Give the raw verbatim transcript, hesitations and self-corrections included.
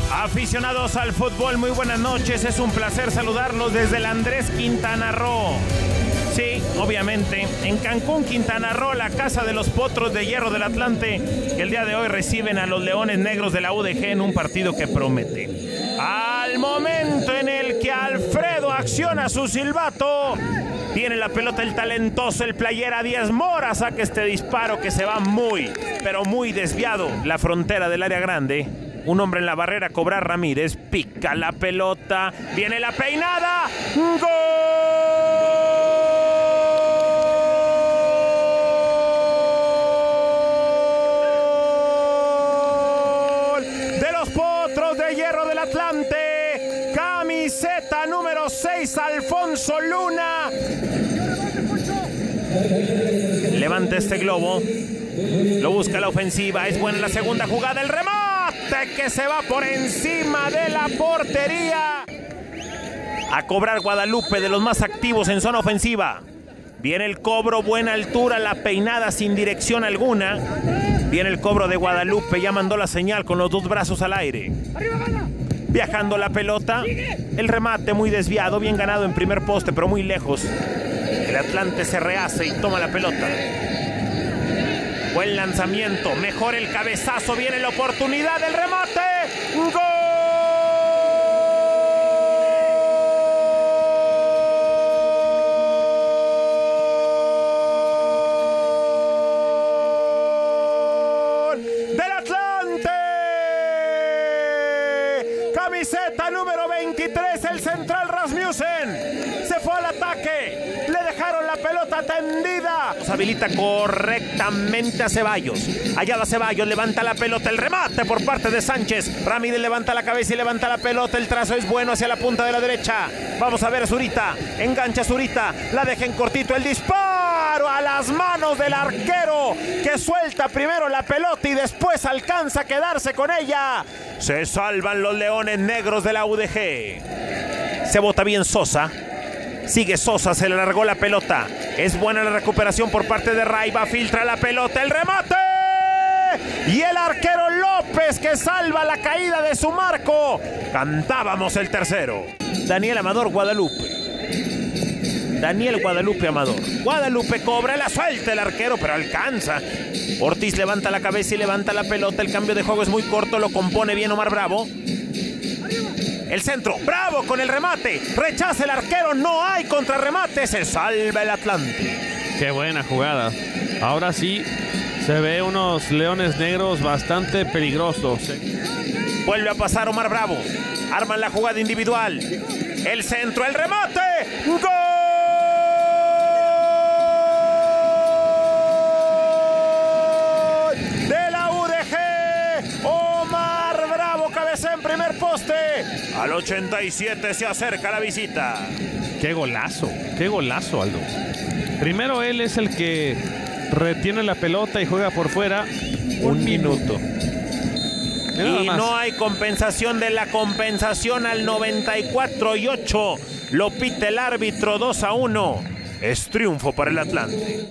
Aficionados al fútbol, muy buenas noches. Es un placer saludarlos desde el Andrés Quintana Roo. Sí, obviamente, en Cancún, Quintana Roo, la casa de los Potros de Hierro del Atlante, que el día de hoy reciben a los Leones Negros de la U D G en un partido que promete. Al momento en el que Alfredo acciona su silbato, tiene la pelota el talentoso, el playera Díaz Mora, saca este disparo que se va muy, pero muy desviado. La frontera del área grande. Un hombre en la barrera a cobrar Ramírez, pica la pelota, viene la peinada, ¡gol! De los Potros de Hierro del Atlante, camiseta número seis, Alfonso Luna. Levanta este globo, lo busca la ofensiva, es buena la segunda jugada, el remate que se va por encima de la portería. A cobrar Guadalupe, de los más activos en zona ofensiva. Viene el cobro, buena altura, la peinada sin dirección alguna. Viene el cobro de Guadalupe, ya mandó la señal con los dos brazos al aire. Viajando la pelota, el remate muy desviado, bien ganado en primer poste, pero muy lejos. El Atlante se rehace y toma la pelota. Buen lanzamiento, mejor el cabezazo, viene la oportunidad del remate. ¡Gol! ¡Del Atlante! Camiseta número veintitrés, el central Rasmussen. Se fue al ataque. Le dejaron la pelota tendida. Se habilita correctamente a Ceballos. Allá va Ceballos, levanta la pelota, el remate por parte de Sánchez. Ramírez levanta la cabeza y levanta la pelota. El trazo es bueno hacia la punta de la derecha. Vamos a ver a Zurita. Engancha Zurita. La deja en cortito. El disparo a las manos del arquero, que suelta primero la pelota y después alcanza a quedarse con ella. Se salvan los Leones Negros de la U D G. Se bota bien Sosa. Sigue Sosa, se le largó la pelota. Es buena la recuperación por parte de Raiva. Filtra la pelota, el remate. Y el arquero López, que salva la caída de su marco. Cantábamos el tercero. Daniel Amador Guadalupe. Daniel Guadalupe Amador. Guadalupe cobra, la suelta el arquero, pero alcanza. Ortiz levanta la cabeza y levanta la pelota. El cambio de juego es muy corto, lo compone bien Omar Bravo. El centro, Bravo con el remate, rechaza el arquero, no hay contrarremate, se salva el Atlante. Qué buena jugada. Ahora sí se ve unos Leones Negros bastante peligrosos. Vuelve a pasar Omar Bravo, arman la jugada individual, el centro, el remate, ¡gol! De la U D G, Omar Bravo cabecea en primer poste. Al ochenta y siete se acerca la visita. Qué golazo, qué golazo, Aldo. Primero él es el que retiene la pelota y juega por fuera un, un minuto. Y no hay compensación de la compensación al noventa y cuatro y ocho. Lo pita el árbitro, dos a uno. Es triunfo para el Atlante.